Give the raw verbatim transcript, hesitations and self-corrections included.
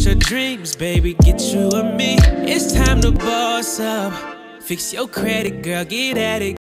your dreams, baby, get you and me. It's time to boss up. Fix your credit, girl, get at it.